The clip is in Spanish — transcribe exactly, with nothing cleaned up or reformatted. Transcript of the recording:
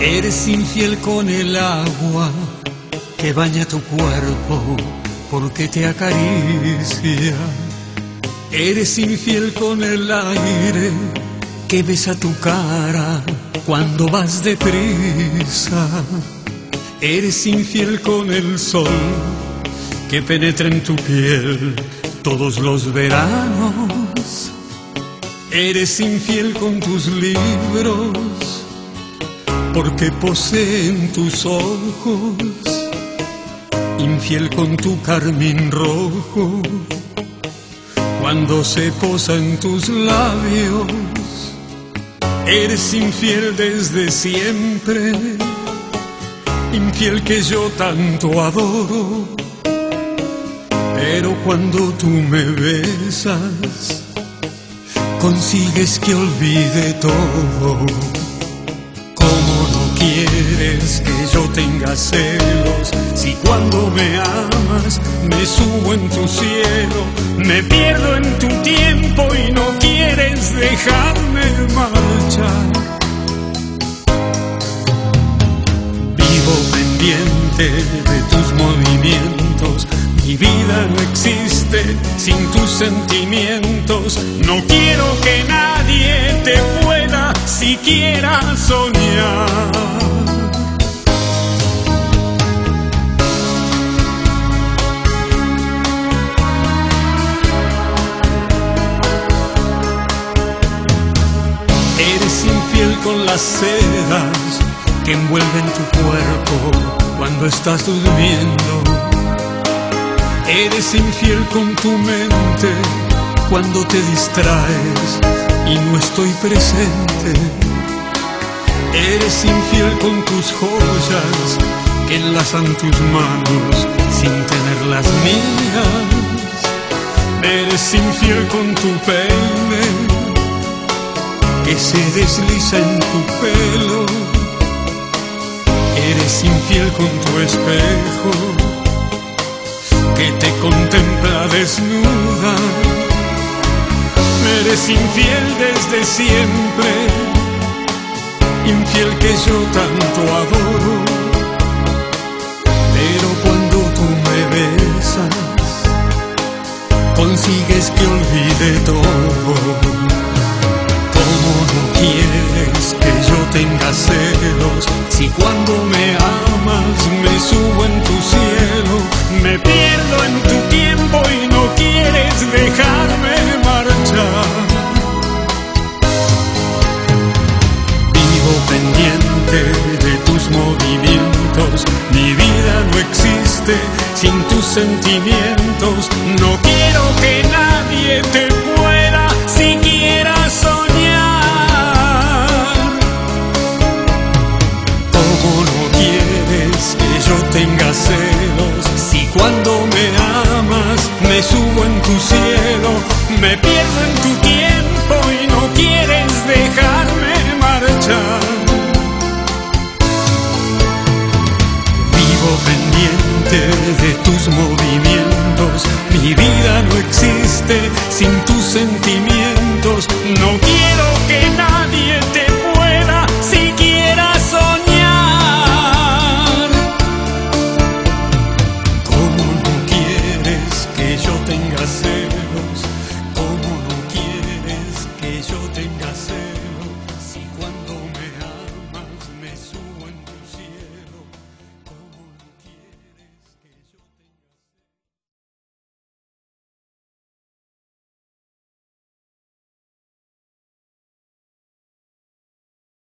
Eres infiel con el agua que baña tu cuerpo porque te acaricia. Eres infiel con el aire que besa tu cara cuando vas deprisa. Eres infiel con el sol que penetra en tu piel todos los veranos. Eres infiel con tus libros porque poseen tus ojos. Infiel con tu carmín rojo cuando se posa en tus labios. Eres infiel desde siempre, infiel que yo tanto adoro. Pero cuando tú me besas, consigues que olvide todo. ¿Cómo no quieres que yo tenga celos si cuando me amas me subo en tu cielo? Me pierdo en tu tiempo y no quieres dejarme marchar. Vivo pendiente de tus movimientos. Mi vida no existe sin tus sentimientos. No quiero que nadie te pueda siquiera soñar. Eres infiel con las sedas que envuelven tu cuerpo cuando estás durmiendo. Eres infiel con tu mente cuando te distraes y no estoy presente. Eres infiel con tus joyas que enlazan tus manos sin tener las mías. Eres infiel con tu peine que se desliza en tu pelo. Eres infiel con tu espejo que te contempla desnuda. Eres infiel desde siempre, infiel que yo tanto adoro. Pero cuando tú me besas, consigues que olvide todo. ¿Cómo no quieres que yo tenga celos si cuando me amas me subo en tu cielo? Me pierdo en tu tiempo y no quieres dejarme marchar. Vivo pendiente de tus movimientos. Mi vida no existe sin tus sentimientos. No quiero que nadie te pueda siquiera soñar. ¿Cómo no quieres que yo tenga celos si cuando me amas me subo en tu cielo? Me pierdo en tu tiempo y no quieres dejarme marchar. Vivo pendiente de tus movimientos. Mi vida no existe sin tus sentimientos. No quiero que nadie te pueda siquiera soñar. ¿Cómo no quieres que yo tenga celos? ¿Cómo no quieres que yo tenga celos?